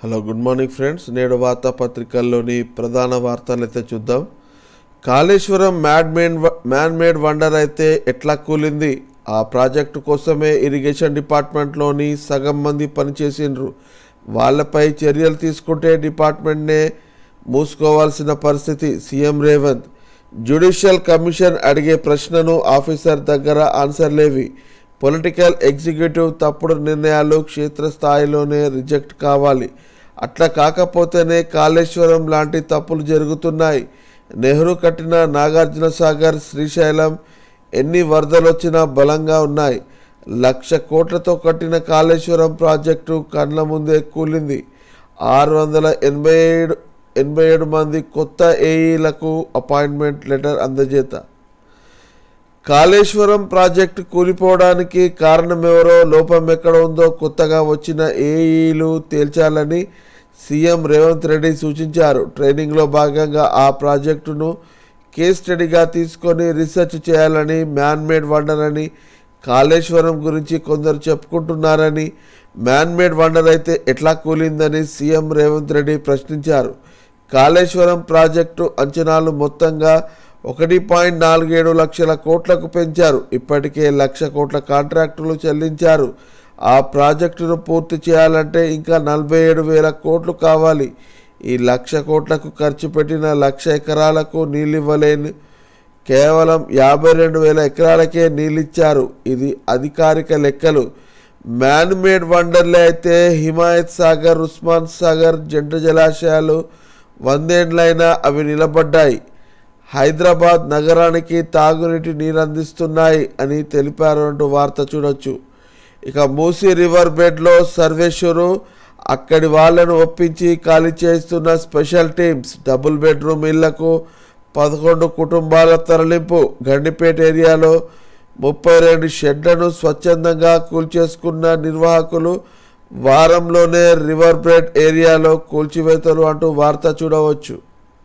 Hello good morning friends. నేడు వార్తాపత్రికల్లోని ప్రధాన వార్తలు అయితే చూద్దాం. కాళేశ్వరం మ్యాన్ మేడ్ వండర్ అయితే ఎట్లా కూలింది? ఆ ప్రాజెక్టు కోసమే ఇరిగేషన్ డిపార్ట్మెంట్లోని సగం మంది పనిచేసిండ్రు. వాళ్ళపై చర్యలు తీసుకుంటే డిపార్ట్మెంట్నే మూసుకోవాల్సిన పరిస్థితి. సీఎం రేవంత్ జ్యుడిషియల్ కమిషన్ అడిగే ప్రశ్నను ఆఫీసర్ దగ్గర ఆన్సర్లేవి. పొలిటికల్ ఎగ్జిక్యూటివ్ తప్పుడు నిర్ణయాలు క్షేత్రస్థాయిలోనే రిజెక్ట్ కావాలి. అట్లా కాకపోతేనే కాళేశ్వరం లాంటి తప్పులు జరుగుతున్నాయి. నెహ్రూ కట్టిన నాగార్జున సాగర్, శ్రీశైలం ఎన్ని వరదలొచ్చినా బలంగా ఉన్నాయి. 1,00,000 కోట్లతో కట్టిన కాళేశ్వరం ప్రాజెక్టు కండ్ల ముందే కూలింది. 687 మంది కొత్త ఏఈలకు అపాయింట్మెంట్ లెటర్ అందజేత. కాళేశ్వరం ప్రాజెక్టు కూలిపోవడానికి కారణమెవరో, లోపం ఎక్కడ ఉందో కొత్తగా వచ్చిన ఏఈలు తేల్చాలని సీఎం రేవంత్ రెడ్డి సూచించారు. ట్రైనింగ్లో భాగంగా ఆ ప్రాజెక్టును కేస్ స్టడీగా తీసుకొని రీసెర్చ్ చేయాలని, మ్యాన్ మేడ్ వండర్ అని కాళేశ్వరం గురించి కొందరు చెప్పుకుంటున్నారని, మ్యాన్ మేడ్ వండర్ అయితే ఎట్లా కూలిందని సీఎం రేవంత్ రెడ్డి ప్రశ్నించారు. కాళేశ్వరం ప్రాజెక్టు అంచనాలు మొత్తంగా 1.47 లక్షల కోట్లకు పెంచారు. ఇప్పటికే 1,00,000 కోట్ల కాంట్రాక్టులు చెల్లించారు. ఆ ప్రాజెక్టును పూర్తి చేయాలంటే ఇంకా 47,000 కోట్లు కావాలి. ఈ 1,00,000 కోట్లకు ఖర్చు పెట్టిన 1,00,000 ఎకరాలకు నీళ్ళివ్వలేని కేవలం 52,000 ఎకరాలకే నీళ్ళిచ్చారు. ఇది అధికారిక లెక్కలు. మ్యాన్ మేడ్ వండర్లే అయితే హిమాయత్ సాగర్, ఉస్మాన్ సాగర్ జంట జలాశయాలు 100 ఏళ్లైనా అవి నిలబడ్డాయి. హైదరాబాద్ నగరానికి తాగునీటి నీరు అందిస్తున్నాయి అని తెలిపారు అంటూ వార్త చూడొచ్చు. ఇక మూసీ రివర్ బెడ్లో సర్వేశ్వరు అక్కడి వాళ్లను ఒప్పించి ఖాళీ చేస్తున్న స్పెషల్ టీమ్స్. డబుల్ బెడ్రూమ్ ఇళ్లకు 11 కుటుంబాల తరలింపు. గండిపేట ఏరియాలో 32 షెడ్లను స్వచ్ఛందంగా కూల్చేసుకున్న నిర్వాహకులు. వారంలోనే రివర్ బెడ్ ఏరియాలో కూల్చివేతలు అంటూ వార్త చూడవచ్చు.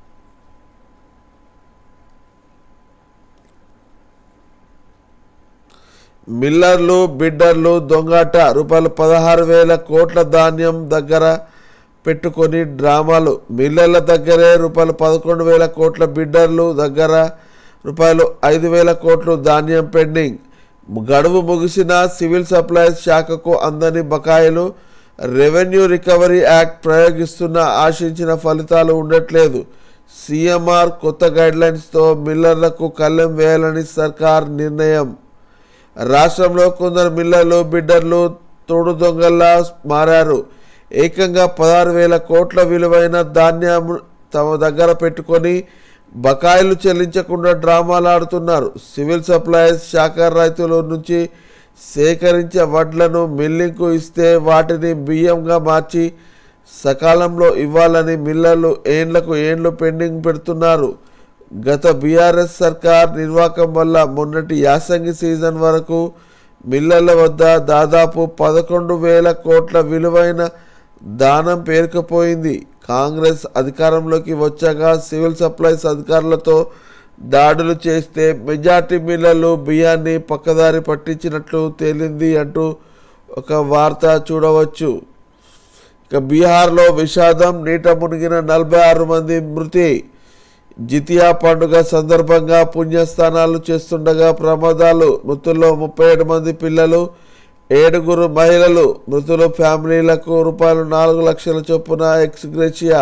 మిల్లర్లు, బిడ్డర్లు దొంగాట. ₹16,000 కోట్ల ధాన్యం దగ్గర పెట్టుకొని డ్రామాలు. మిల్లర్ల దగ్గరే ₹11,000 కోట్ల, బిడ్డర్లు దగ్గర ₹5,000 కోట్లు ధాన్యం పెండింగ్. గడువు ముగిసిన సివిల్ సప్లైస్ శాఖకు అందని బకాయిలు. రెవెన్యూ రికవరీ యాక్ట్ ప్రయోగిస్తున్న ఆశించిన ఫలితాలు ఉండట్లేదు. సీఎంఆర్ కొత్త గైడ్లైన్స్తో మిల్లర్లకు కళ్ళెం వేయాలని సర్కార్ నిర్ణయం. రాష్ట్రంలో కొందరు మిల్లర్లు, బిడ్డర్లు తోడు దొంగల్లా మారారు. ఏకంగా 16,000 కోట్ల విలువైన ధాన్యం తమ దగ్గర పెట్టుకొని బకాయిలు చెల్లించకుండా డ్రామాలు ఆడుతున్నారు. సివిల్ సప్లైస్ శాఖ రైతుల నుంచి సేకరించే వడ్లను మిల్లింగ్కు ఇస్తే వాటిని బియ్యంగా మార్చి సకాలంలో ఇవ్వాలని మిల్లర్లు ఏండ్లకు ఏండ్లు పెండింగ్ పెడుతున్నారు. గత బీఆర్ఎస్ సర్కార్ నిర్వాకం వల్ల మొన్నటి యాసంగి సీజన్ వరకు మిల్లర్ల వద్ద దాదాపు 11,000 కోట్ల విలువైన దానం పేరుకుపోయింది. కాంగ్రెస్ అధికారంలోకి వచ్చాక సివిల్ సప్లైస్ అధికారులతో దాడులు చేస్తే మెజార్టీ మిల్లర్లు బియ్యాన్ని పక్కదారి పట్టించినట్లు తేలింది అంటూ ఒక వార్త చూడవచ్చు. ఇక బీహార్లో విషాదం. నీట మునిగిన 46 మంది మృతి. జితియా పండుగ సందర్భంగా పుణ్యస్నానాలు చేస్తుండగా ప్రమాదాలు. మృతుల్లో 37 మంది పిల్లలు, 7 మహిళలు. మృతుల ఫ్యామిలీలకు ₹4 లక్షల చొప్పున ఎక్స్ గ్రేషియా.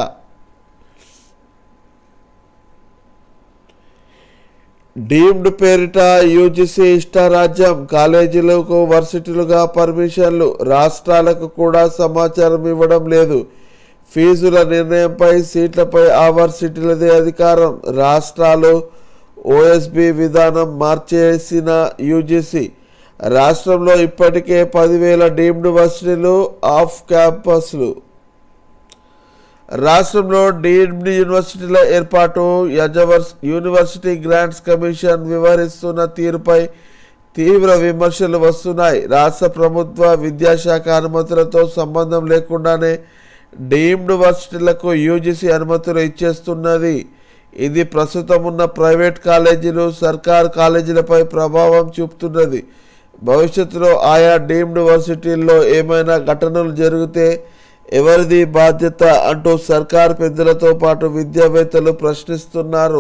డీమ్డ్ పేరిట యూజీసీ ఇష్టారాజ్యం. కాలేజీలకు వర్సిటీలుగా పర్మిషన్లు. రాష్ట్రాలకు కూడా సమాచారం ఇవ్వడం లేదు. ఫీజుల నిర్ణయంపై, సీట్లపై ఆ వర్సిటీలదే అధికారం. రాష్ట్రాలు ఓఎస్బీ విధానం మార్చేసిన యూజీసీ. రాష్ట్రంలో ఇప్పటికే 10,000 డీమ్డ్ వర్సిటీలు, ఆఫ్ క్యాంపస్లు. రాష్ట్రంలో డీమ్డ్ యూనివర్సిటీల ఏర్పాటు యూనివర్సిటీ గ్రాంట్స్ కమిషన్ వ్యవహరిస్తున్న తీరుపై తీవ్ర విమర్శలు వస్తున్నాయి. రాష్ట్ర ప్రభుత్వ విద్యాశాఖ అనుమతులతో సంబంధం లేకుండానే డీమ్డ్ వర్సిటీలకు యూజీసీ అనుమతులు ఇచ్చేస్తున్నది. ఇది ప్రస్తుతం ఉన్న ప్రైవేట్ కాలేజీలు, సర్కారు కాలేజీలపై ప్రభావం చూపుతున్నది. భవిష్యత్తులో ఆయా డీమ్డ్ యూనివర్సిటీల్లో ఏమైనా ఘటనలు జరిగితే ఎవరిది బాధ్యత అంటూ సర్కార్ పెద్దలతో పాటు విద్యావేత్తలు ప్రశ్నిస్తున్నారు.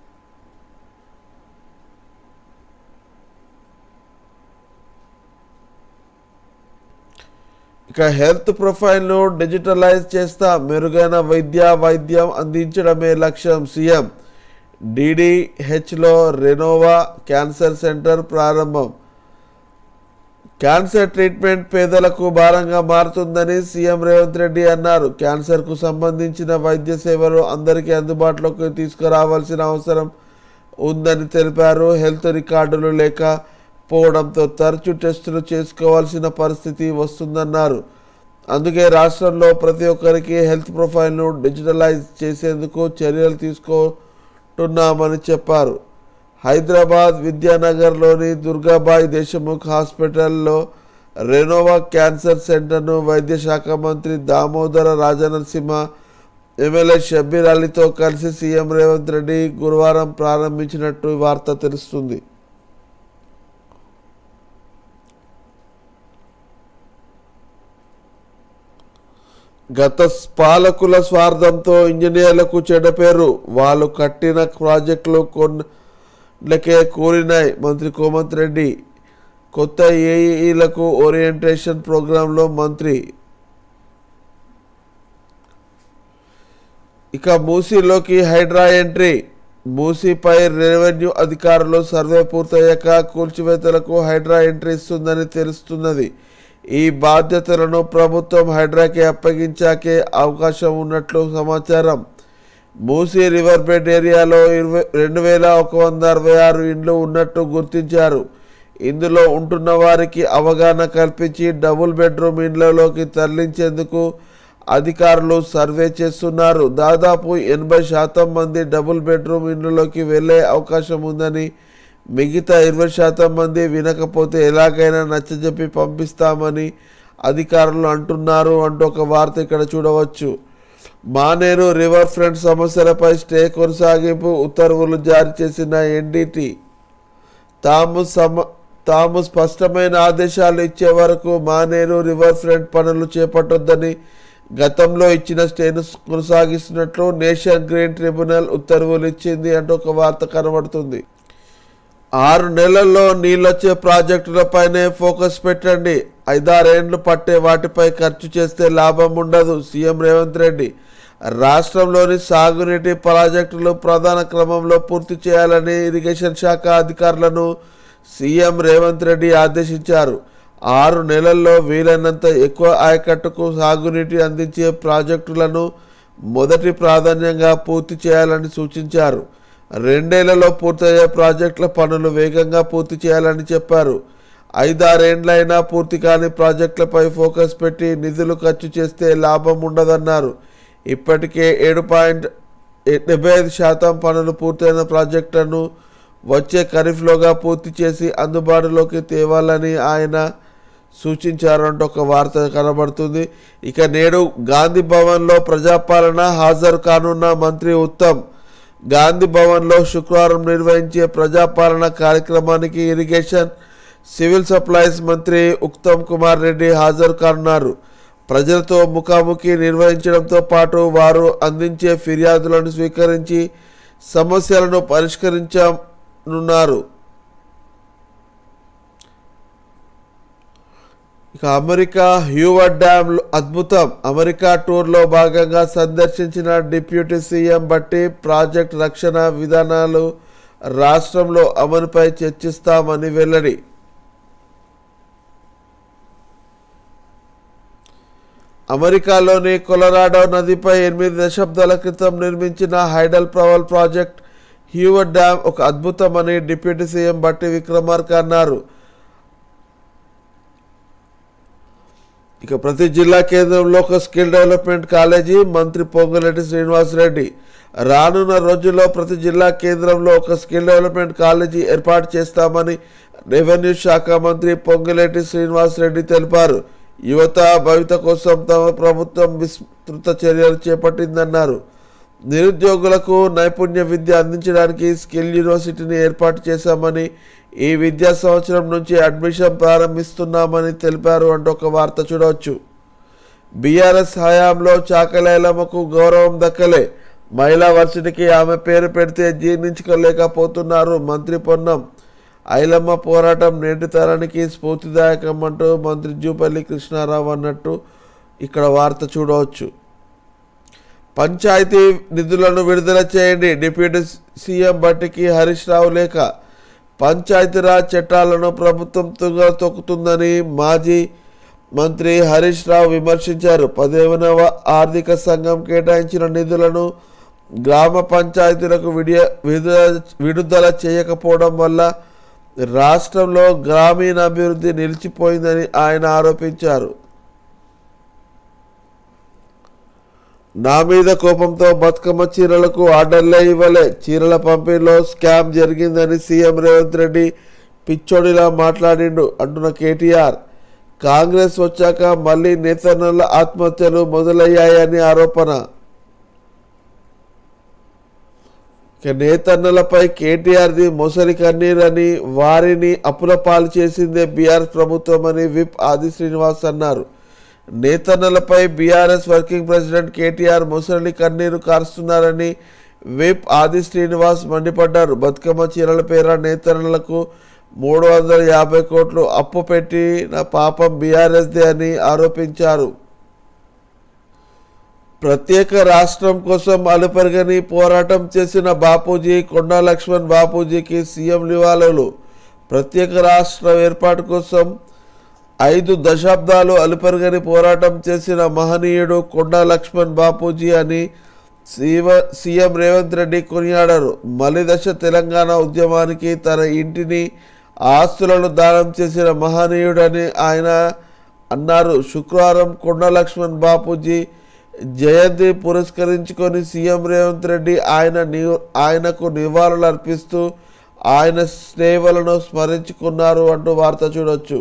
ఇక హెల్త్ ప్రొఫైల్ను డిజిటలైజ్ చేస్తా, మెరుగైన వైద్యం అందించడమే లక్ష్యం. సీఎం DDHలో రెనోవా క్యాన్సర్ సెంటర్ ప్రారంభం. క్యాన్సర్ ట్రీట్మెంట్ పేదలకు భారంగా మారుతుందని సీఎం రేవంత్ రెడ్డి అన్నారు. క్యాన్సర్కు సంబంధించిన వైద్య సేవలు అందరికీ అందుబాటులోకి తీసుకురావాల్సిన అవసరం ఉందని తెలిపారు. హెల్త్ రికార్డులు లేకపోవడంతో తరచూ టెస్టులు చేసుకోవాల్సిన పరిస్థితి వస్తుందన్నారు. అందుకే రాష్ట్రంలో ప్రతి ఒక్కరికి హెల్త్ ప్రొఫైల్ను డిజిటలైజ్ చేసేందుకు చర్యలు తీసుకుంటున్నామని చెప్పారు. హైదరాబాద్ విద్యానగర్లోని దుర్గాబాయి దేశముఖ్ హాస్పిటల్లో రెనోవా క్యాన్సర్ సెంటర్ను వైద్య శాఖ మంత్రి దామోదర రాజనరసింహ ఎమ్మెల్యే షబ్బీర్ అలీతో కలిసి సీఎం రేవంత్ రెడ్డి గురువారం ప్రారంభించినట్టు వార్త తెలుస్తుంది. గత పాలకుల స్వార్థంతో ఇంజనీర్లకు చెడ్డ పేరు, వాళ్ళు కట్టిన ప్రాజెక్టులు కొన్నకే కూలినాయి. మంత్రి కోమటి రెడ్డి కొత్త ఏఈలకు ఓరియంటేషన్ ప్రోగ్రాంలో మంత్రి. ఇక మూసీలోకి హైడ్రా ఎంట్రీ. మూసీపై రెవెన్యూ అధికారులు సర్వే పూర్తయ్యాక కూల్చివేతలకు హైడ్రా ఎంట్రీ ఇస్తుందని తెలుస్తున్నది. ఈ బాధ్యతలను ప్రభుత్వం హైడ్రాకి అప్పగించాకే అవకాశం ఉన్నట్లు సమాచారం. మూసీ రివర్ బెడ్ ఏరియాలో 2166 ఇండ్లు ఉన్నట్టు గుర్తించారు. ఇందులో ఉంటున్న వారికి అవగాహన కల్పించి డబుల్ బెడ్రూమ్ ఇండ్లలోకి తరలించేందుకు అధికారులు సర్వే చేస్తున్నారు. దాదాపు 80% మంది డబుల్ బెడ్రూమ్ ఇండ్లలోకి వెళ్లే అవకాశం ఉందని, మిగతా 20% మంది వినకపోతే ఎలాగైనా నచ్చజెప్పి పంపిస్తామని అధికారులు అంటున్నారు అంటూ ఒక వార్త ఇక్కడ చూడవచ్చు. మానేరు రివర్ ఫ్రంట్ సమస్యలపై స్టే కొనసాగింపు ఉత్తర్వులు జారీ చేసిన ఎన్డీటీ తాము స్పష్టమైన ఆదేశాలు ఇచ్చే వరకు మానేరు రివర్ ఫ్రంట్ పనులు చేపట్టొద్దని గతంలో ఇచ్చిన స్టేను కొనసాగిస్తున్నట్లు నేషనల్ గ్రీన్ ట్రిబ్యునల్ ఉత్తర్వులు ఇచ్చింది అంటూ ఒక వార్త కనబడుతుంది. 6 నెలల్లో నీళ్ళొచ్చే ప్రాజెక్టులపైనే ఫోకస్ పెట్టండి. 5-6 ఏళ్లు పట్టే వాటిపై ఖర్చు చేస్తే లాభం ఉండదు. సీఎం రేవంత్ రెడ్డి రాష్ట్రంలోని సాగునీటి ప్రాజెక్టులు ప్రధాన క్రమంలో పూర్తి చేయాలని ఇరిగేషన్ శాఖ అధికారులను సీఎం రేవంత్ రెడ్డి ఆదేశించారు. 6 నెలల్లో వీలైనంత ఎక్కువ ఆయకట్టుకు సాగునీటి అందించే ప్రాజెక్టులను మొదటి ప్రాధాన్యంగా పూర్తి చేయాలని సూచించారు. 2 ఏళ్లలో పూర్తయ్యే ప్రాజెక్టుల పనులు వేగంగా పూర్తి చేయాలని చెప్పారు. 5-6 ఏళ్లైనా పూర్తి కాని ప్రాజెక్టులపై ఫోకస్ పెట్టి నిధులు ఖర్చు చేస్తే లాభం ఉండదన్నారు. ఇప్పటికే 7.75% పనులు పూర్తయిన ప్రాజెక్టులను వచ్చే ఖరీఫ్లోగా పూర్తి చేసి అందుబాటులోకి తేవాలని ఆయన సూచించారంటూ ఒక వార్త కనబడుతుంది. ఇక నేడు గాంధీ భవన్లో ప్రజాపాలన హాజరు కానున్న మంత్రి ఉత్తమ్. గాంధీ భవన్లో శుక్రవారం నిర్వహించే ప్రజాపాలన కార్యక్రమానికి ఇరిగేషన్ సివిల్ సప్లైస్ మంత్రి ఉత్తమ్ కుమార్ రెడ్డి హాజరు కానున్నారు. ప్రజలతో ముఖాముఖి నిర్వహించడంతో పాటు వారు అందించే ఫిర్యాదులను స్వీకరించి సమస్యలను పరిష్కరించనున్నారు. ఇక అమెరికా హ్యూవర్డ్ డ్యామ్ అద్భుతం. అమెరికా టూర్లో భాగంగా సందర్శించిన డిప్యూటీ సీఎం బట్టి ప్రాజెక్ట్ రక్షణ విధానాలు రాష్ట్రంలో అమలుపై చర్చిస్తామని వెల్లడి. అమెరికాలోని కొలరాడో నదిపై 8 దశాబ్దాల క్రితం నిర్మించిన hydel power project Hoover dam ఒక అద్భుతమని డిప్యూటీ సీఎం బట్టి విక్రమార్క అన్నారు. ఇక ప్రతి జిల్లా కేంద్రంలో ఒక స్కిల్ డెవలప్మెంట్ కాలేజీ. మంత్రి పొంగులేటి శ్రీనివాసరెడ్డి రానున్న రోజుల్లో ప్రతి జిల్లా కేంద్రంలో ఒక స్కిల్ డెవలప్మెంట్ కాలేజీ ఏర్పాటు చేస్తామని రెవెన్యూ శాఖ మంత్రి పొంగులేటి శ్రీనివాసరెడ్డి తెలిపారు. యువత భవిత కోసం తమ ప్రభుత్వం విస్తృత చర్యలు చేపట్టిందన్నారు. నిరుద్యోగులకు నైపుణ్య విద్య అందించడానికి స్కిల్ యూనివర్సిటీని ఏర్పాటు చేశామని, ఈ విద్యా సంవత్సరం నుంచి అడ్మిషన్ ప్రారంభిస్తున్నామని తెలిపారు అంటూ ఒక వార్త చూడవచ్చు. బీఆర్ఎస్ హయాంలో చాకలి ఐలమ్మకు గౌరవం దక్కలే. మహిళా వర్సిటీకి ఆమె పేరు పెడితే జీర్ణించుకోలేకపోతున్నారు మంత్రి పొన్నం. ఐలమ్మ పోరాటం నేటి తరానికి స్ఫూర్తిదాయకం అంటూ మంత్రి జూపల్లి కృష్ణారావు అన్నట్టు ఇక్కడ వార్త చూడవచ్చు. పంచాయతీ నిధులను విడుదల చేయండి. డిప్యూటీ సీఎం భట్టికి హరీష్ రావు లేఖ. పంచాయతీరాజ్ చట్టాలను ప్రభుత్వం తుంగలో తొక్కుతుందని మాజీ మంత్రి హరీష్ రావు విమర్శించారు. 15వ ఆర్థిక సంఘం కేటాయించిన నిధులను గ్రామ పంచాయతీలకు విడుదల చేయకపోవడం వల్ల రాష్ట్రంలో గ్రామీణాభివృద్ధి నిలిచిపోయిందని ఆయన ఆరోపించారు. నా మీద కోపంతో బతుకమ్మ చీరలకు ఆర్డర్లే ఇవ్వలే. చీరల పంపిణీలో స్కామ్ జరిగిందని సీఎం రేవంత్ రెడ్డి పిచ్చోడిలా మాట్లాడిండు అంటున్న కేటీఆర్. కాంగ్రెస్ వచ్చాక మళ్ళీ నేతన్నల ఆత్మహత్యలు మొదలయ్యాయని ఆరోపణ. నేతన్నలపై కేటీఆర్ది మొసలి కన్నీరని, వారిని అప్పుల పాలు చేసిందే బీఆర్ఎస్ ప్రభుత్వం అని విప్ ఆది శ్రీనివాస్ అన్నారు. నేతన్నలపై బీఆర్ఎస్ వర్కింగ్ ప్రెసిడెంట్ కేటీఆర్ మొసలి కన్నీరు కారుస్తున్నారని విప్ ఆది శ్రీనివాస్ మండిపడ్డారు. బతుకమ్మ చీరల పేర నేతన్నలకు 350 కోట్లు అప్పు పెట్టిన పాపం బీఆర్ఎస్దే అని ఆరోపించారు. ప్రత్యేక రాష్ట్రం కోసం అలుపెరగని పోరాటం చేసిన బాపూజీ, కొండా లక్ష్మణ్ బాపూజీకి సీఎం నివాళులు. ప్రత్యేక రాష్ట్ర ఏర్పాటు కోసం 5 దశాబ్దాలు అలుపెరగని పోరాటం చేసిన మహనీయుడు కొండా లక్ష్మణ్ బాపూజీ అని సీఎం రేవంత్ రెడ్డి కొనియాడారు. మలిదశ తెలంగాణ ఉద్యమానికి తన ఇంటిని, ఆస్తులను దానం చేసిన మహనీయుడని ఆయన అన్నారు. శుక్రవారం కొండా లక్ష్మణ్ బాపూజీ జయంతి పురస్కరించుకొని సీఎం రేవంత్ రెడ్డి ఆయనకు నివాళులు అర్పిస్తూ ఆయన సేవలను స్మరించుకున్నారు అంటూ వార్త చూడొచ్చు.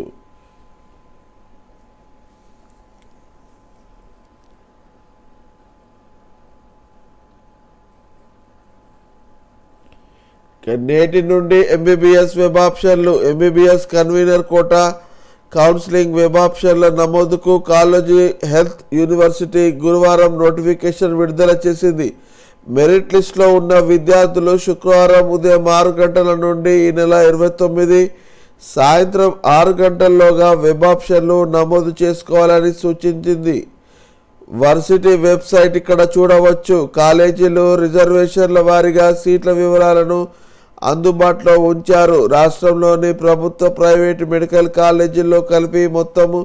నేటి నుండి ఎంబీబీఎస్ వెబ్ ఆప్షన్లు. MBBS convener quota counselling web ఆప్షన్ల నమోదుకు కాలేజీ హెల్త్ యూనివర్సిటీ గురువారం నోటిఫికేషన్ విడుదల చేసింది. మెరిట్ లిస్టులో ఉన్న విద్యార్థులు శుక్రవారం ఉదయం 6 గంటల నుండి ఈ నెల 29 సాయంత్రం 6 గంటల్లోగా వెబ్ ఆప్షన్లు నమోదు చేసుకోవాలని సూచించింది. వర్సిటీ వెబ్సైట్ ఇక్కడ చూడవచ్చు. కాలేజీలు రిజర్వేషన్ల వారీగా సీట్ల వివరాలను అందుబాటులో ఉంచారు. రాష్ట్రంలోని ప్రభుత్వ ప్రైవేటు మెడికల్ కాలేజీల్లో కలిపి మొత్తము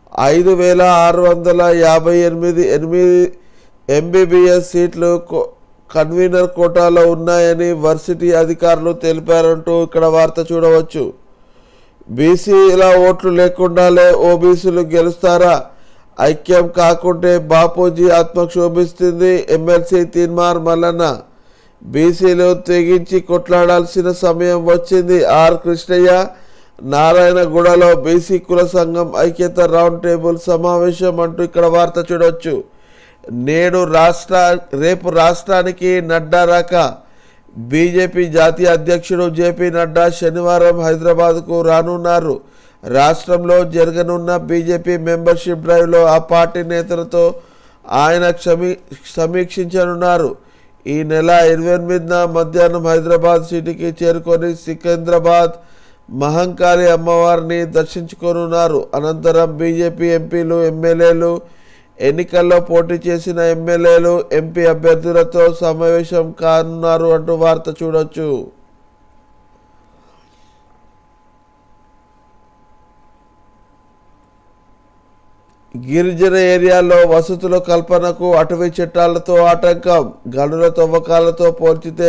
5658 ఎంబీబీఎస్ సీట్లు కన్వీనర్ కోటాలో ఉన్నాయని వర్సిటీ అధికారులు తెలిపారంటూ ఇక్కడ వార్త చూడవచ్చు. బీసీల ఓట్లు లేకుండానే ఓబీసీలు గెలుస్తారా? ఐక్యం కాకుంటే బాపూజీ ఆత్మక్షోభిస్తుంది. ఎమ్మెల్సీ తీన్మార్ మల్లన్న. బీసీలు తెగించి కొట్లాడాల్సిన సమయం వచ్చింది. ఆర్ కృష్ణయ్య. నారాయణగూడలో బీసీ కుల సంఘం ఐక్యత రౌండ్ టేబుల్ సమావేశం అంటూ ఇక్కడ వార్త చూడవచ్చు. రేపు రాష్ట్రానికి నడ్డా రాక. బీజేపీ జాతీయ అధ్యక్షుడు జేపీ నడ్డా శనివారం హైదరాబాద్కు రానున్నారు. రాష్ట్రంలో జరగనున్న బీజేపీ మెంబర్షిప్ డ్రైవ్లో ఆ పార్టీ నేతలతో ఆయన సమీక్షించనున్నారు. ఈ నెల 28న మధ్యాహ్నం హైదరాబాద్ సిటీకి చేరుకొని సికింద్రాబాద్ మహంకాళి అమ్మవారిని దర్శించుకోనున్నారు. అనంతరం బీజేపీ ఎంపీలు, ఎమ్మెల్యేలు, ఎన్నికల్లో పోటీ చేసిన ఎమ్మెల్యేలు, ఎంపీ అభ్యర్థులతో సమావేశం కానున్నారు అంటూ వార్త చూడొచ్చు. గిరిజన ఏరియాల్లో వసతుల కల్పనకు అటవీ చట్టాలతో ఆటంకం. గనుల తవ్వకాలతో పోల్చితే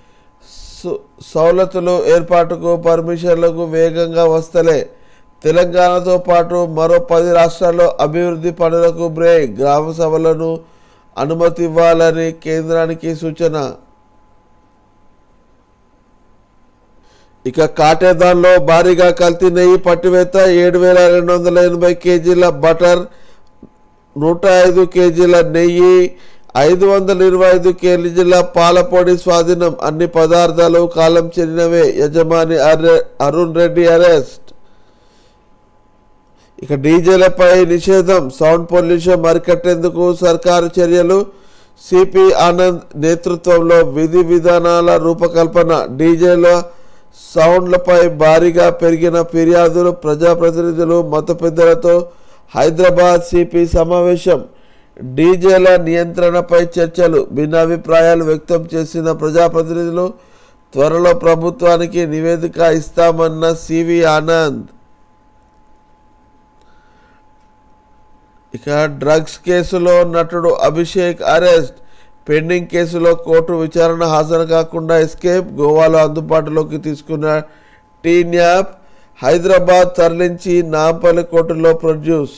సౌలతులు ఏర్పాటుకు పర్మిషన్లకు వేగంగా వస్తలే. తెలంగాణతో పాటు మరో 10 రాష్ట్రాల్లో అభివృద్ధి పనులకు బ్రేక్. గ్రామ సభలను అనుమతి ఇవ్వాలని కేంద్రానికి సూచన. ఇక కాటేదాన్లో భారీగా కల్తీ నెయ్యి పట్టివేత. 7280 కేజీల బటర్, 105 కేజీల నెయ్యి, 525 కేజీల పాలపొడి స్వాధీనం. అన్ని పదార్థాలు కాలం చెందినవే. యజమాని అరుణ్ రెడ్డి అరెస్ట్. ఇక డీజేలపై నిషేధం, సౌండ్ పొల్యూషన్ అరికట్టేందుకు సర్కారు చర్యలు. సిపి ఆనంద్ నేతృత్వంలో విధి విధానాల రూపకల్పన. డీజేల సౌండ్లపై భారీగా పెరిగిన ఫిర్యాదులు. ప్రజాప్రతినిధులు, మత పెద్దలతో హైదరాబాద్ సిపి సమావేశం. డీజేల నియంత్రణపై చర్చలు. భిన్నాభిప్రాయాలు వ్యక్తం చేసిన ప్రజాప్రతినిధులు త్వరలో ప్రభుత్వానికి నివేదిక ఇస్తామన్న సివి ఆనంద్. ఇక డ్రగ్స్ కేసులో నటుడు అభిషేక్ అరెస్ట్. పెండింగ్ కేసులో కోర్టు విచారణ హాజరు కాకుండా ఎస్కేప్. గోవాలో అందుబాటులోకి తీసుకున్న టీన్యాప్ హైదరాబాద్ తరలించి నాంపల్లి కోర్టులో ప్రొడ్యూస్.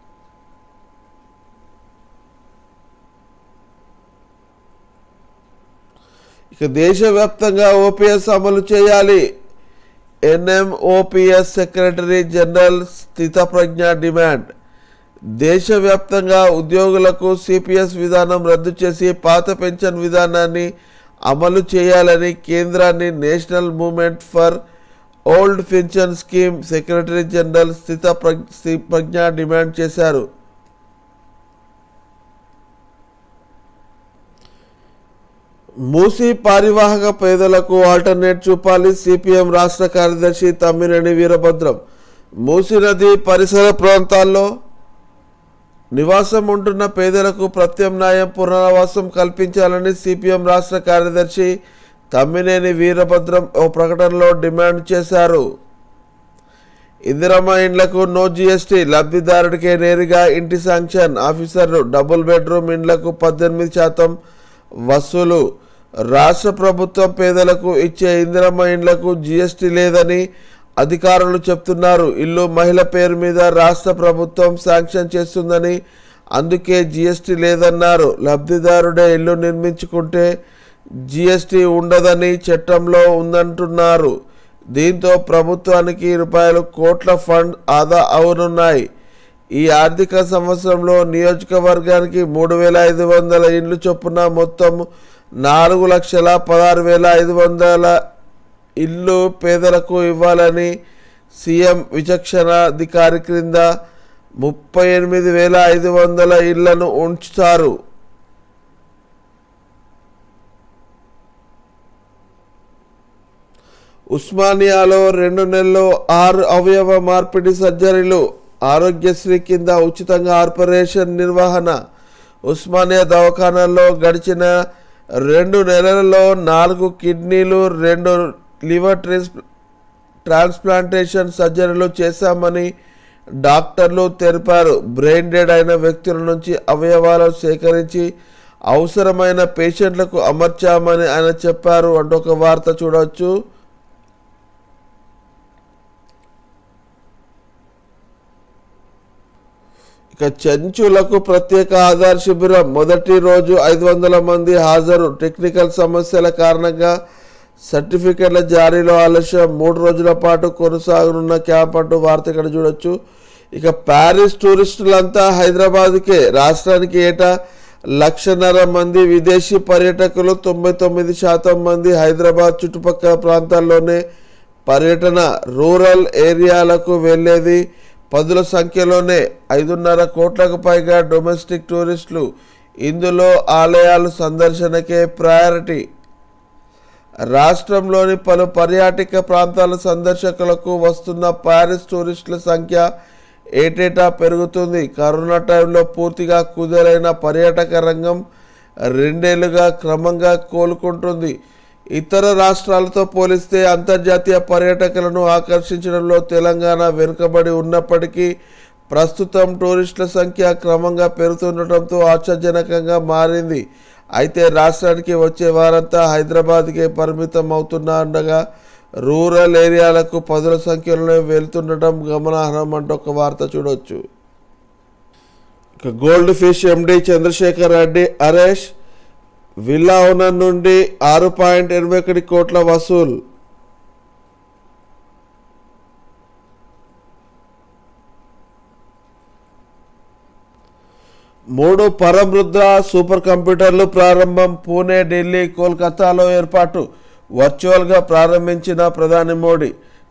ఇక దేశవ్యాప్తంగా ఓపీఎస్ అమలు చేయాలి. ఎన్ఎంఓపీఎస్ సెక్రటరీ జనరల్ స్థితప్రజ్ఞ డిమాండ్. దేశవ్యాప్తంగా ఉద్యోగులకు సిపిఎస్ విధానం రద్దు చేసి పాత పెన్షన్ విధానాన్ని అమలు చేయాలని కేంద్రాన్ని national movement for old pension scheme secretary general Sthitaprajna demand చేశారు. మూసీ పారివాహక పేదలకు ఆల్టర్నేట్ చూపాలి. సిపిఎం రాష్ట్ర కార్యదర్శి తమ్మినేని వీరభద్రం. మూసీ నది పరిసర ప్రాంతాల్లో నివాసం ఉంటున్న పేదలకు ప్రత్యామ్నాయం, పునరావాసం కల్పించాలని సిపిఎం రాష్ట్ర కార్యదర్శి తమ్మినేని వీరభద్రం ఓ ప్రకటనలో డిమాండ్ చేశారు. ఇందిరమ్మ ఇండ్లకు నో జీఎస్టీ, లబ్ధిదారుడికే నేరుగా ఇంటి శాంక్షన్. ఆఫీసర్లు డబుల్ బెడ్రూమ్ ఇండ్లకు 18% వసూలు. రాష్ట్ర ప్రభుత్వం పేదలకు ఇచ్చే ఇందిరమ్మ ఇండ్లకు జీఎస్టీ లేదని అధికారులు చెప్తున్నారు. ఇల్లు మహిళ పేరు మీద రాష్ట్ర ప్రభుత్వం శాంక్షన్ చేస్తుందని, అందుకే జీఎస్టీ లేదన్నారు. లబ్ధిదారుడే ఇల్లు నిర్మించుకుంటే జీఎస్టీ ఉండదని చట్టంలో ఉందంటున్నారు. దీంతో ప్రభుత్వానికి కోట్ల ఫండ్ ఆదా అవనున్నాయి. ఈ ఆర్థిక సంవత్సరంలో నియోజకవర్గానికి 3,500 ఇండ్లు చొప్పున మొత్తం 4,16,500 ఇల్లు పేదలకు ఇవ్వాలని సీఎం విచక్షణాధికారి క్రింద 38,500 ఇళ్లను ఉంచుతారు. ఉస్మానియాలో 2 నెలల్లో 6 అవయవ మార్పిడి సర్జరీలు. ఆరోగ్యశ్రీ కింద ఉచితంగా ఆపరేషన్ నిర్వహణ. ఉస్మానియా దవాఖానాల్లో గడిచిన 2 నెలలలో 4 కిడ్నీలు, 2 లివర్ ట్రాన్స్ప్లాంటేషన్ సర్జరీలు చేశామని డాక్టర్లు తెలిపారు. బ్రెయిన్ డెడ్ అయిన వ్యక్తుల నుంచి అవయవాలను సేకరించి అవసరమైన పేషెంట్లకు అమర్చామని ఆయన చెప్పారు అంటూ ఒక వార్త చూడవచ్చు. ఇక చెంచులకు ప్రత్యేక ఆధార్ శిబిరం. మొదటి రోజు 500 మంది హాజరు. టెక్నికల్ సమస్యల కారణంగా సర్టిఫికెట్ల జారీలో ఆలస్యం. 3 రోజుల పాటు కొనసాగనున్న క్యాంప్ అంటూ వార్త ఇక్కడ చూడొచ్చు. ఇక ప్యారిస్ టూరిస్టులంతా హైదరాబాద్కే. రాష్ట్రానికి ఏటా 1,50,000 మంది విదేశీ పర్యాటకులు. 99% మంది హైదరాబాద్ చుట్టుపక్కల ప్రాంతాల్లోనే పర్యటన. రూరల్ ఏరియాలకు వెళ్ళేది 10ల సంఖ్యలోనే. 5.5 కోట్లకు పైగా డొమెస్టిక్ టూరిస్టులు. ఇందులో ఆలయాలు సందర్శనకే ప్రయారిటీ. రాష్ట్రంలోని పలు పర్యాటక ప్రాంతాల సందర్శకులకు వస్తున్న ప్యారిస్ టూరిస్టుల సంఖ్య ఏటేటా పెరుగుతుంది. కరోనా టైంలో పూర్తిగా కుదేలైన పర్యాటక రంగం 2 ఏళ్లుగా క్రమంగా కోలుకుంటుంది. ఇతర రాష్ట్రాలతో పోలిస్తే అంతర్జాతీయ పర్యాటకులను ఆకర్షించడంలో తెలంగాణ వెనుకబడి ఉన్నప్పటికీ ప్రస్తుతం టూరిస్టుల సంఖ్య క్రమంగా పెరుగుతుండటంతో ఆశ్చర్యజనకంగా మారింది. అయితే రాష్ట్రానికి వచ్చే వారంతా హైదరాబాద్కే పరిమితం అవుతుండగా రూరల్ ఏరియాలకు 10ల సంఖ్యలో వెళ్తుండటం గమనార్హం అంటూ ఒక వార్త చూడవచ్చు. ఇక gold fish MD Chandrashekar Reddy arrest. Villa owner నుండి 6.81 కోట్ల వసూలు. మూడు పరమృద్ర సూపర్ కంప్యూటర్లు ప్రారంభం. పూణే, ఢిల్లీ, కోల్కతాలో ఏర్పాటు. వర్చువల్గా ప్రారంభించిన ప్రధాని మోడీ.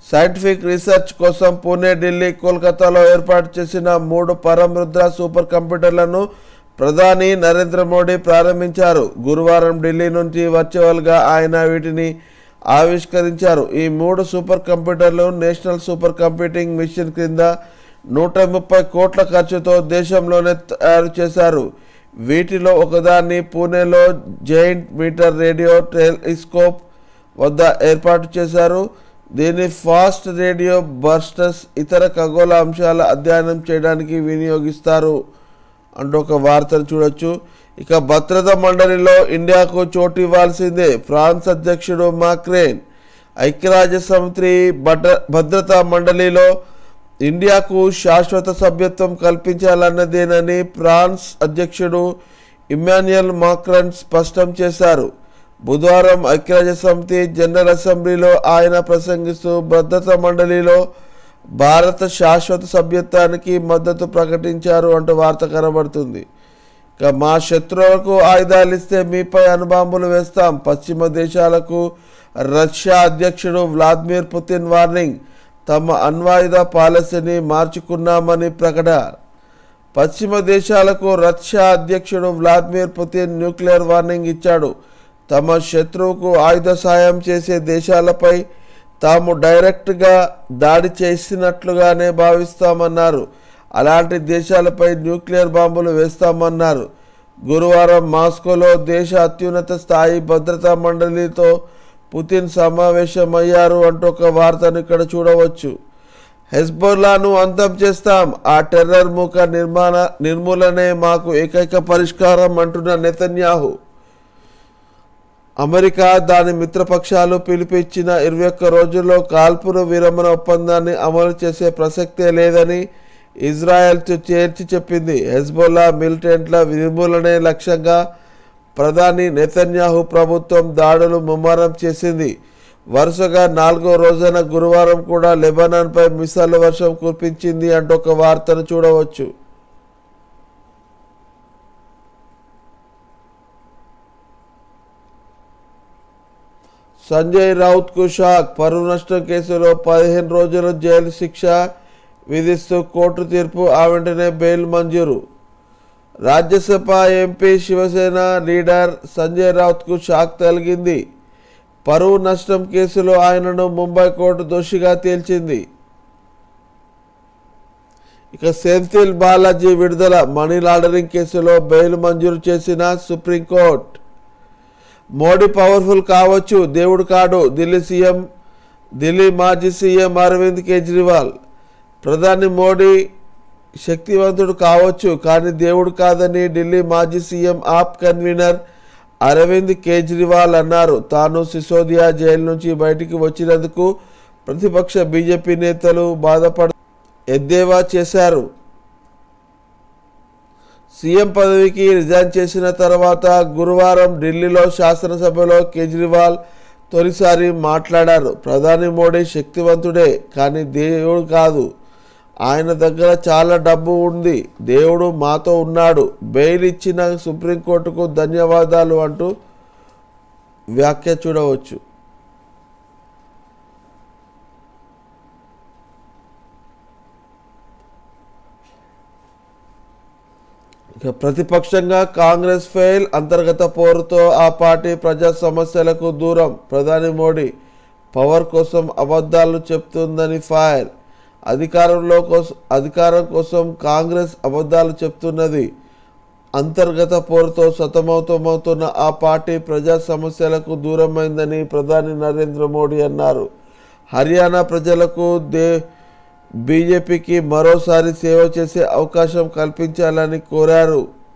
సైంటిఫిక్ రీసెర్చ్ కోసం పూణే, ఢిల్లీ, కోల్కతాలో ఏర్పాటు చేసిన 3 పరం రుద్ర సూపర్ కంప్యూటర్లను ప్రధాని నరేంద్ర మోడీ ప్రారంభించారు. గురువారం ఢిల్లీ నుంచి వర్చువల్గా ఆయన వీటిని ఆవిష్కరించారు. ఈ 3 సూపర్ కంప్యూటర్లు నేషనల్ సూపర్ కంప్యూటింగ్ మిషన్ క్రింద 130 కోట్ల ఖర్చుతో దేశంలోనే తయారు చేశారు. వీటిలో ఒకదాన్ని పూణేలో జైంట్ మీటర్ రేడియో టెలిస్కోప్ వద్ద ఏర్పాటు చేశారు. దీన్ని ఫాస్ట్ రేడియో బర్స్టర్స్ ఇతర ఖగోళ అంశాల అధ్యయనం చేయడానికి వినియోగిస్తారు అంటూ ఒక వార్తను చూడొచ్చు. ఇక భద్రతా మండలిలో ఇండియాకు చోటు ఇవ్వాల్సిందే. ఫ్రాన్స్ అధ్యక్షుడు మాక్రోన్ ఐక్యరాజ్య సమితి భద్రతా మండలిలో ఇండియాకు శాశ్వత సభ్యత్వం కల్పించాలన్నదేనని ఫ్రాన్స్ అధ్యక్షుడు ఇమ్మాన్యుయల్ మాక్రాన్ స్పష్టం చేశారు. బుధవారం ఐక్యరాజ్య సమితి జనరల్ అసెంబ్లీలో ఆయన ప్రసంగిస్తూ భద్రతా మండలిలో భారత శాశ్వత సభ్యత్వానికి మద్దతు ప్రకటించారు అంటూ వార్త కనబడుతుంది. ఇక మా శత్రువులకు ఆయుధాలు ఇస్తే మీపై అణుబాంబులు వేస్తాం. పశ్చిమ దేశాలకు రష్యా అధ్యక్షుడు వ్లాదిమిర్ పుతిన్ వార్నింగ్. తమ అణ్వాయుధ పాలసీని మార్చుకున్నామని ప్రకటన. పశ్చిమ దేశాలకు రష్యా అధ్యక్షుడు వ్లాదిమిర్ పుతిన్ న్యూక్లియర్ వార్నింగ్ ఇచ్చాడు. తమ శత్రువుకు ఆయుధ సాయం చేసే దేశాలపై తాము డైరెక్ట్గా దాడి చేసినట్లుగానే భావిస్తామన్నారు. అలాంటి దేశాలపై న్యూక్లియర్ బాంబులు వేస్తామన్నారు. గురువారం మాస్కోలో దేశ అత్యున్నత స్థాయి భద్రతా మండలితో పుతిన్ సమావేశమయ్యారు అంటూ ఒక వార్తను ఇక్కడ చూడవచ్చు. హెజ్బొల్లాను అంతం చేస్తాం, ఆ టెర్రర్ ముఖ నిర్మూలనే మాకు ఏకైక పరిష్కారం అంటున్న నెతన్యాహు. అమెరికా దాని మిత్రపక్షాలు పిలుపిచ్చిన 21 రోజుల్లో కాల్పుల విరమణ ఒప్పందాన్ని అమలు చేసే ప్రసక్తే లేదని ఇజ్రాయెల్తో చేర్చి చెప్పింది. హెజ్బొల్లా మిలిటెంట్ల నిర్మూలనే లక్ష్యంగా ప్రధాని నెతన్యాహు ప్రభుత్వం దాడులు ముమ్మరం చేసింది. వరుసగా 4వ రోజున గురువారం కూడా లెబనాన్పై మిసైల్ వర్షం కురిపించింది అంటూ ఒక వార్తను చూడవచ్చు. సంజయ్ రౌత్కు షాక్. పరువు నష్టం కేసులో 15 రోజుల జైలు శిక్ష విధిస్తూ కోర్టు తీర్పు. ఆ వెంటనే బెయిల్ మంజూరు. రాజ్యసభ ఎంపీ శివసేన లీడర్ సంజయ్ రౌత్కు షాక్ తగిలింది. పరువు నష్టం కేసులో ఆయనను ముంబై కోర్టు దోషిగా తేల్చింది. ఇక సెంథిల్ బాలాజీ విడుదల. మనీ లాండరింగ్ కేసులో బెయిల్ మంజూరు చేసిన సుప్రీంకోర్టు. మోడీ పవర్ఫుల్ కావచ్చు, దేవుడు కాడు. ఢిల్లీ మాజీ సీఎం అరవింద్ కేజ్రీవాల్. ప్రధాని మోడీ శక్తివంతుడు కావచ్చు, కానీ దేవుడు కాదని ఢిల్లీ మాజీ సీఎం ఆప్ కన్వీనర్ అరవింద్ కేజ్రీవాల్ అన్నారు. తాను సిసోదియా జైలు నుంచి బయటికి వచ్చినందుకు ప్రతిపక్ష బీజేపీ నేతలు ఎద్దేవా చేశారు. సీఎం పదవికి రిజైన్ చేసిన తర్వాత గురువారం ఢిల్లీలో శాసనసభలో కేజ్రీవాల్ తొలిసారి మాట్లాడారు. ప్రధాని మోడీ శక్తివంతుడే, కానీ దేవుడు కాదు. ఆయన దగ్గర చాలా డబ్బు ఉంది. దేవుడు మాతో ఉన్నాడు. బెయిల్ ఇచ్చిన సుప్రీంకోర్టుకు ధన్యవాదాలు అంటూ వ్యాఖ్య చూడవచ్చు. ఇక ప్రతిపక్షంగా కాంగ్రెస్ ఫెయిల్. అంతర్గత పోరుతో ఆ పార్టీ ప్రజా సమస్యలకు దూరం. ప్రధాని మోడీ పవర్ కోసం అబద్ధాలు చెప్తుందని ఫైర్. అధికారం కోసం కాంగ్రెస్ అబద్ధాలు చెప్తున్నది. అంతర్గత పోరుతో సతమతమవుతున్న ఆ పార్టీ ప్రజా సమస్యలకు దూరమైందని ప్రధాని నరేంద్ర మోడీ అన్నారు. హర్యానా ప్రజలకు బీజేపీకి మరోసారి సేవ చేసే అవకాశం కల్పించాలని కోరారు.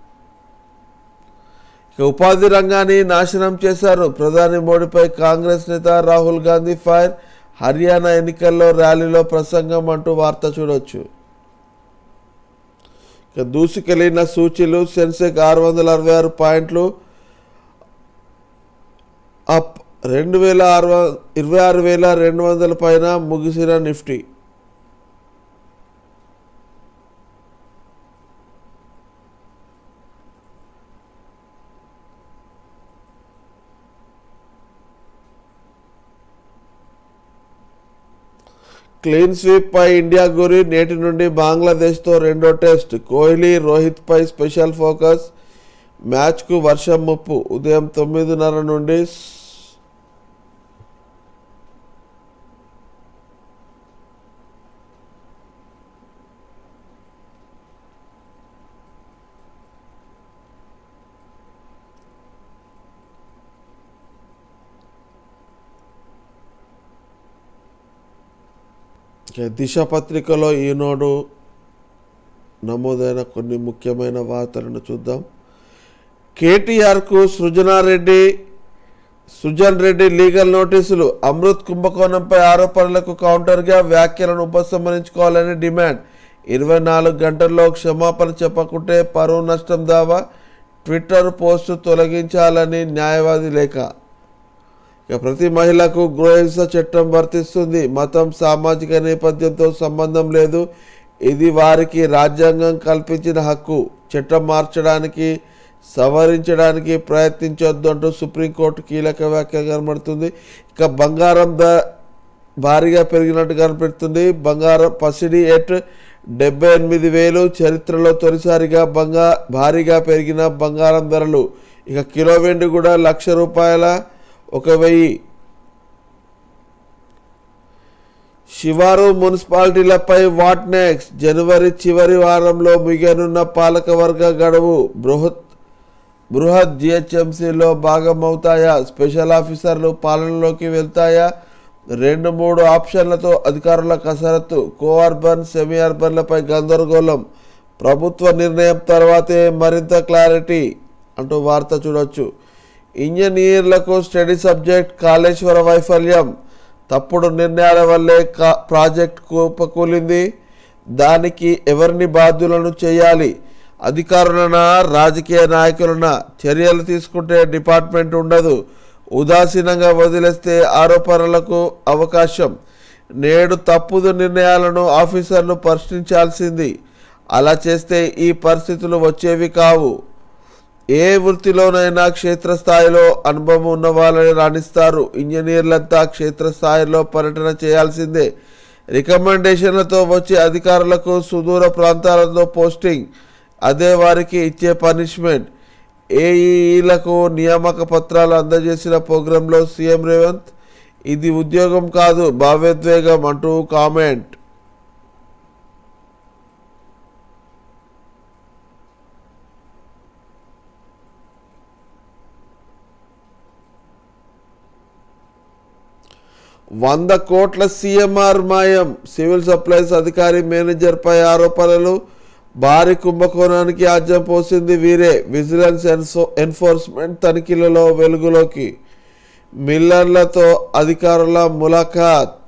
ఉపాధి రంగాన్ని నాశనం చేశారు. ప్రధాని మోడీపై కాంగ్రెస్ నేత రాహుల్ గాంధీ ఫైర్. హర్యానా ఎన్నికల్లో ర్యాలీలో ప్రసంగం అంటూ వార్త చూడొచ్చు. దూసుకెళ్లిన సూచీలు. సెన్సెక్స్ 666 పాయింట్లు అప్. 26,200 పైన ముగిసిన నిఫ్టీ. క్లీన్ స్వీప్ పై ఇండియా గురి. నేటి నుండి బంగ్లాదేశ్తో రెండో టెస్ట్. కోహ్లీ, రోహిత్ పై స్పెషల్ ఫోకస్. మ్యాచ్కు వర్షం ముప్పు. ఉదయం 9:30 నుండి దిశ పత్రికలో ఈనాడు నమోదైన కొన్ని ముఖ్యమైన వార్తలను చూద్దాం. కేటీఆర్కు సృజన్ రెడ్డి లీగల్ నోటీసులు. అమృత్ కుంభకోణంపై ఆరోపణలకు కౌంటర్గా వ్యాఖ్యలను ఉపసంహరించుకోవాలని డిమాండ్. 24 గంటల్లో క్షమాపణ చెప్పకుంటే పరువు నష్టం దావా. ట్విట్టర్ పోస్టు తొలగించాలని న్యాయవాది లేఖ. ఇక ప్రతి మహిళకు గృహహింస చట్టం వర్తిస్తుంది. మతం, సామాజిక నేపథ్యంతో సంబంధం లేదు. ఇది వారికి రాజ్యాంగం కల్పించిన హక్కు. చట్టం మార్చడానికి, సవరించడానికి ప్రయత్నించొద్దు అంటూ సుప్రీంకోర్టు కీలక వ్యాఖ్య కనబడుతుంది. ఇక బంగారం భారీగా పెరిగినట్టు కనిపెడుతుంది. బంగారం పసిడి ఎట్ 78,000. చరిత్రలో తొలిసారిగా భారీగా పెరిగిన బంగారం ధరలు. ఇక కిలో వెండి కూడా ₹1,00,000 1,000. శివారు మున్సిపాలిటీలపై వాట్ నెక్స్ట్. జనవరి చివరి వారంలో ముగియనున్న పాలకవర్గ గడువు. బృహత్ జిహెచ్ఎంసీలో భాగమవుతాయా? స్పెషల్ ఆఫీసర్లు పాలనలోకి వెళ్తాయా? 2-3 ఆప్షన్లతో అధికారుల కసరత్తు. కో-అర్బన్, సెమీ అర్బన్లపై గందరగోళం. ప్రభుత్వ నిర్ణయం తర్వాతే మరింత క్లారిటీ అంటూ వార్త చూడొచ్చు. ఇంజనీర్లకు స్టడీ సబ్జెక్ట్. కాళేశ్వర వైఫల్యం. తప్పుడు నిర్ణయాల వల్లే ప్రాజెక్ట్ కుప్పకూలింది. దానికి ఎవరిని బాధ్యులను చేయాలి? అధికారులనా, రాజకీయ నాయకులనా? చర్యలు తీసుకుంటే డిపార్ట్మెంట్ ఉండదు. ఉదాసీనంగా వదిలేస్తే ఆరోపణలకు అవకాశం. నేడు తప్పుడు నిర్ణయాలను ఆఫీసర్లు పరిశీలించాల్సింది. అలా చేస్తే ఈ పరిస్థితులు వచ్చేవి కావు. ఏ వృత్తిలోనైనా క్షేత్రస్థాయిలో అనుభవం ఉన్న వాళ్ళని రాణిస్తారు. ఇంజనీర్లంతా క్షేత్రస్థాయిలో పర్యటన చేయాల్సిందే. రికమెండేషన్లతో వచ్చే అధికారులకు సుదూర ప్రాంతాలలో పోస్టింగ్. అదే వారికి ఇచ్చే పనిష్మెంట్. ఏఈలకు నియామక పత్రాలు అందజేసిన ప్రోగ్రాంలో సీఎం రేవంత్. ఇది ఉద్యోగం కాదు, భావోద్వేగం అంటూ కామెంట్. ₹100 కోట్ల సీఎంఆర్ మాయం. సివిల్ సప్లైస్ అధికారి, మేనేజర్పై ఆరోపణలు. భారీ కుంభకోణానికి ఆజ్యం పోసింది వీరే. విజిలెన్స్ ఎన్ఫోర్స్మెంట్ తనిఖీలలో వెలుగులోకి. మిల్లర్లతో అధికారుల ములాఖాత్.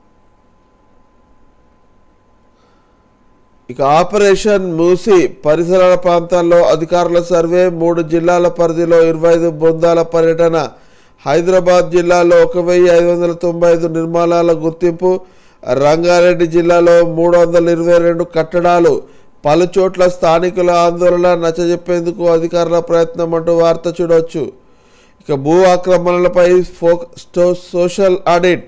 ఇక ఆపరేషన్ మూసి. పరిసర ప్రాంతాల్లో అధికారుల సర్వే. 3 జిల్లాల పరిధిలో 25 బృందాల పర్యటన. హైదరాబాద్ జిల్లాలో 1,595 నిర్మాణాల గుర్తింపు. రంగారెడ్డి జిల్లాలో 322 కట్టడాలు. పలుచోట్ల స్థానికుల ఆందోళన. నచ్చజెప్పేందుకు అధికారుల ప్రయత్నం అంటూ వార్త చూడవచ్చు. ఇక భూ ఆక్రమణలపై సోషల్ ఆడిట్.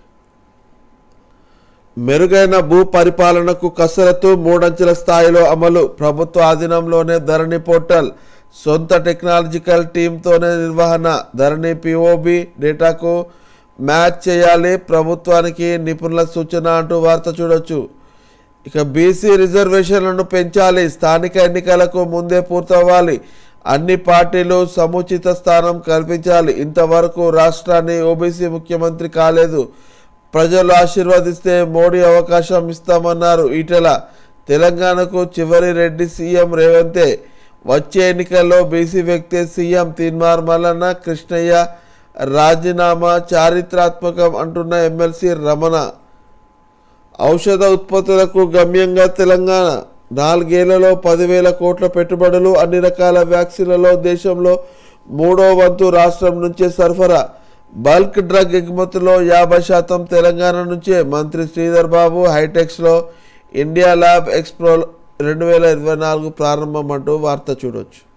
మెరుగైన భూ పరిపాలనకు కసరత్తు. 3 అంచెల స్థాయిలో అమలు. ప్రభుత్వ ఆధీనంలోనే ధరణి పోర్టల్. సొంత టెక్నాలజికల్ టీంతోనే నిర్వహణ. ధరణి పిఓబి డేటాకు మ్యాచ్ చేయాలి. ప్రభుత్వానికి నిపుణుల సూచన అంటూ వార్త చూడొచ్చు. ఇక బీసీ రిజర్వేషన్లను పెంచాలి. స్థానిక ఎన్నికలకు ముందే పూర్తవ్వాలి. అన్ని పార్టీలు సముచిత స్థానం కల్పించాలి. ఇంతవరకు రాష్ట్రాన్ని ఓబీసీ ముఖ్యమంత్రి కాలేదు. ప్రజలు ఆశీర్వదిస్తే మోడీ అవకాశం ఇస్తామన్నారు ఈటెల. తెలంగాణకు చివరి రెడ్డి సీఎం రేవంతే. వచ్చే ఎన్నికల్లో బీసీ వ్యక్తే సీఎం. తీన్మార్ మల్లన్న, కృష్ణయ్య రాజీనామా చారిత్రాత్మకం అంటున్న ఎమ్మెల్సీ రమణ. ఔషధ ఉత్పత్తులకు గమ్యంగా తెలంగాణ. 4 ఏళ్లలో 10,000 కోట్ల పెట్టుబడులు. అన్ని రకాల వ్యాక్సిన్లలో దేశంలో 3వ వంతు రాష్ట్రం నుంచే సరఫరా. బల్క్ డ్రగ్ ఎగుమతుల్లో 50% తెలంగాణ నుంచే. మంత్రి శ్రీధర్ బాబు. హైటెక్స్లో ఇండియా ల్యాబ్ ఎక్స్పో 2024 ప్రారంభం అంటూ వార్త చూడొచ్చు.